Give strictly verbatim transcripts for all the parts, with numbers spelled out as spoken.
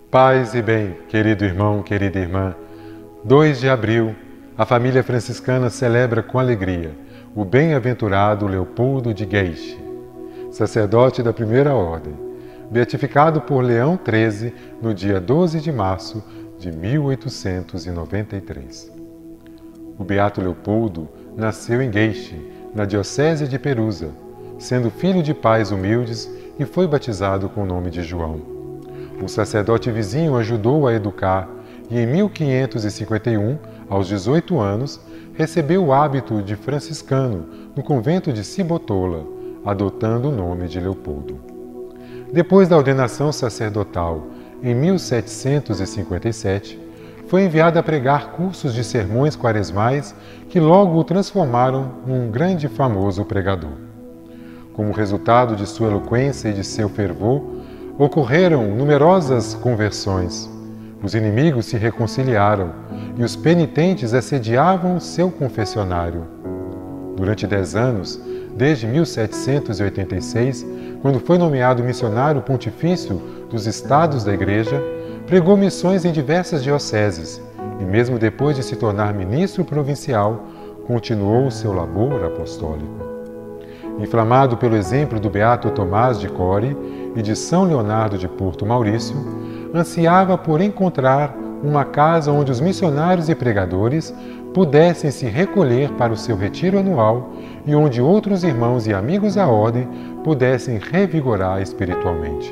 Paz e bem, querido irmão, querida irmã. dois de abril, a família franciscana celebra com alegria o bem-aventurado Leopoldo de Gueixe, sacerdote da Primeira Ordem, beatificado por Leão treze no dia doze de março de mil oitocentos e noventa e três. O beato Leopoldo nasceu em Gueixe, na diocese de Perusa, sendo filho de pais humildes e foi batizado com o nome de João. Um sacerdote vizinho ajudou a educar e em mil quinhentos e cinquenta e um, aos dezoito anos, recebeu o hábito de franciscano no convento de Cibotola, adotando o nome de Leopoldo. Depois da ordenação sacerdotal, em mil setecentos e cinquenta e sete, foi enviado a pregar cursos de sermões quaresmais que logo o transformaram num grande e famoso pregador. Como resultado de sua eloquência e de seu fervor, ocorreram numerosas conversões. Os inimigos se reconciliaram e os penitentes assediavam seu confessionário. Durante dez anos, desde mil setecentos e oitenta e seis, quando foi nomeado missionário pontifício dos estados da Igreja, pregou missões em diversas dioceses e, mesmo depois de se tornar ministro provincial, continuou seu labor apostólico. Inflamado pelo exemplo do beato Tomás de Core e de São Leonardo de Porto Maurício, ansiava por encontrar uma casa onde os missionários e pregadores pudessem se recolher para o seu retiro anual e onde outros irmãos e amigos da ordem pudessem revigorar espiritualmente.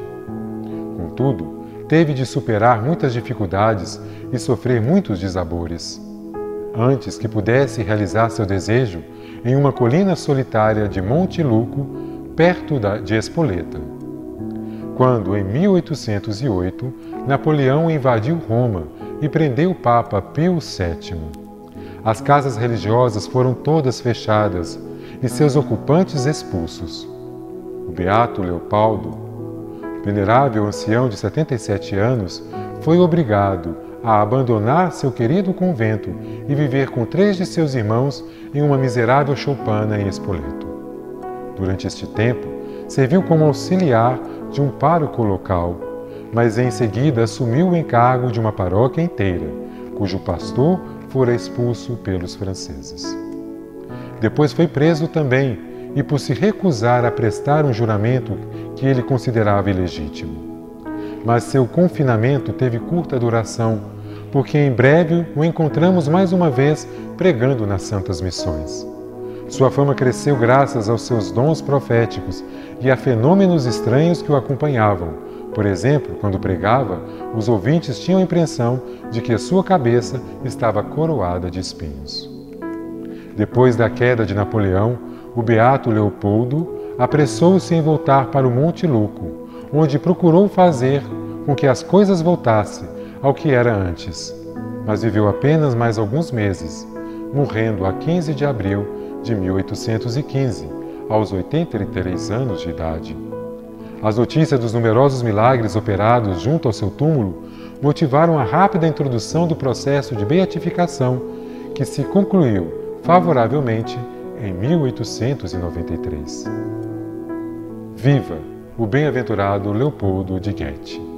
Contudo, teve de superar muitas dificuldades e sofrer muitos desabores, antes que pudesse realizar seu desejo em uma colina solitária de Monte Luco, perto de Espoleta. Quando, em mil oitocentos e oito, Napoleão invadiu Roma e prendeu o Papa Pio sétimo. As casas religiosas foram todas fechadas e seus ocupantes expulsos. O beato Leopoldo, venerável ancião de setenta e sete anos, foi obrigado a abandonar seu querido convento e viver com três de seus irmãos em uma miserável choupana em Espoleto. Durante este tempo, serviu como auxiliar de um pároco local, mas em seguida assumiu o encargo de uma paróquia inteira, cujo pastor fora expulso pelos franceses. Depois foi preso também e por se recusar a prestar um juramento que ele considerava ilegítimo. Mas seu confinamento teve curta duração, porque em breve o encontramos mais uma vez pregando nas Santas Missões. Sua fama cresceu graças aos seus dons proféticos e a fenômenos estranhos que o acompanhavam. Por exemplo, quando pregava, os ouvintes tinham a impressão de que a sua cabeça estava coroada de espinhos. Depois da queda de Napoleão, o beato Leopoldo apressou-se em voltar para o Monte Luco, onde procurou fazer com que as coisas voltassem ao que era antes, mas viveu apenas mais alguns meses, morrendo a quinze de abril de mil oitocentos e quinze, aos oitenta e três anos de idade. As notícias dos numerosos milagres operados junto ao seu túmulo motivaram a rápida introdução do processo de beatificação, que se concluiu favoravelmente em mil oitocentos e noventa e três. Viva o bem-aventurado Leopoldo de Gueixe!